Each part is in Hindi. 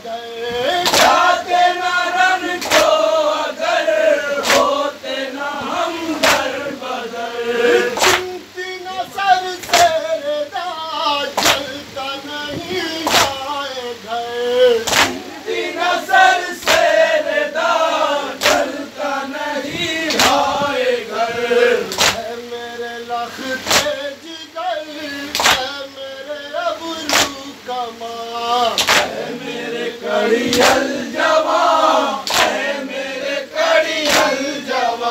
गए। जाते ना रन को अगर होते ना हम दर बदर। चिंती न सर से जलता नहीं जाए घर। चिंती न सर से जलता नहीं जाए घर। है मेरे लखते जिगर, है मेरे अबरू कमा, है मेरे कड़ियल जवा, है मेरे कड़ियल जवा।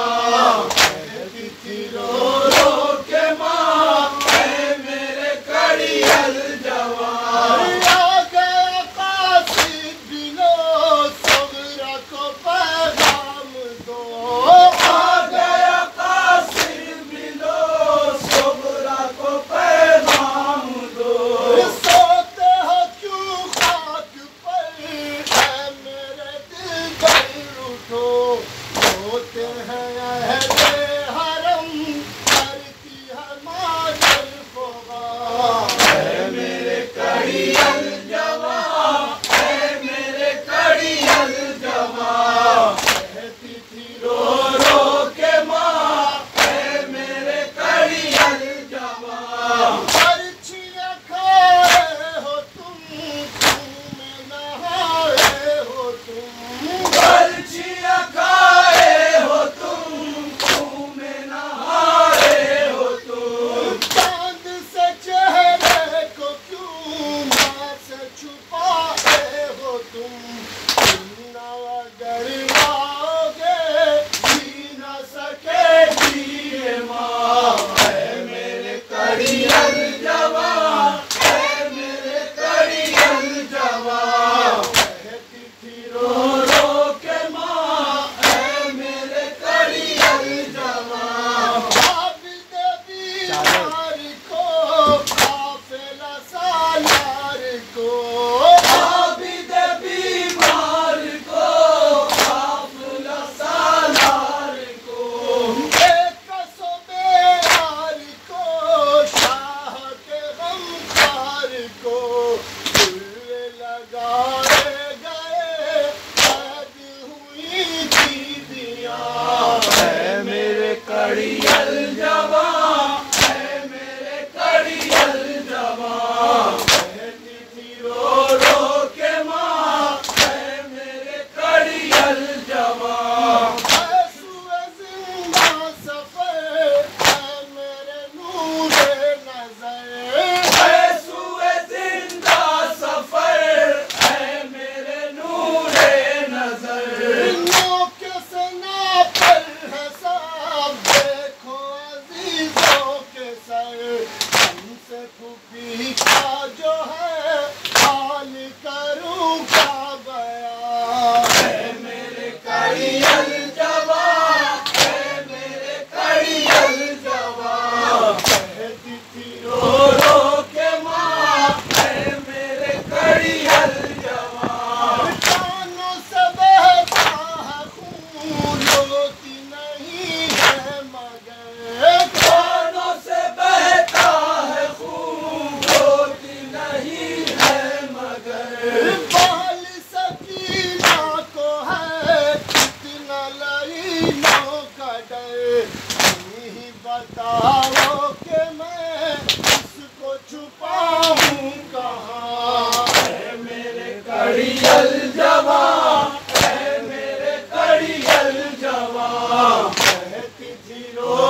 कहती थी रो रो के माँ, है मेरे कड़ियल जवा। आ गया कासिद बिलो सगरा को पैगाम दो। आ गया कासिद बिलो सगरा को पैगाम दो। सोते हो क्यों खाक पर, है मेरे दिल पर उठो। होते हैं अहले हरम, करती है माजल फोगा। है मेरे कड़ियल जवा, है मेरे कड़ियल जवा। कहती थी रो रो के माँ, है मेरे कड़ियल जवा। पर्चियाँ खाए हो तुम में नहाए हो तुम। पर्चियाँ खाए हो तुम में नहाए हो तुम। चांद से चेहरे को क्यों माँ से छुपाए हो तुम। जीना अगर आओगे जी न सकेगी ये माँ। है मेरे कड़ियल जवा, है मेरे कड़ियल जवा। कहती थी रो रो के माँ, है मेरे कड़ियल जवा। आबिद बीमार को काफिला सालार को। आबिद बीमार को काफिला सालार को। एक बेयार को शाह के गमखार को। फूल लगाए गए कैद हुई थी दिया। है मेरे कड़ियल जवा, है मेरे कड़ियल जवा। कहती थी रो रो के माँ, है मेरे कड़ियल जवा। है सुए जिंदा सफर, है मेरे नूरे नजर। है सुए जिंदा सफर, है मेरे नूरे नजर। नोके से ना पर है साब, देखो अजीजों के सर। हमसे फूफी का जो है हाल करूँ क्या बयां। है मेरे कड़ियल जवा, है मेरे कड़ियल जवा। कहती थी रो रो के माँ, है मेरे कड़ियल जवा। कानों से बहता है खून, रोती नहीं है मगर। कानों से बहता है खून, रोती नहीं है मगर। बाल सकीना को है कितना लाइनों का डर। नहीं बताओ कि मैं उसको छुपाऊं कहाँ। है मेरे कड़ियल जवा, है मेरे कड़ियल जवा। कहती थी रो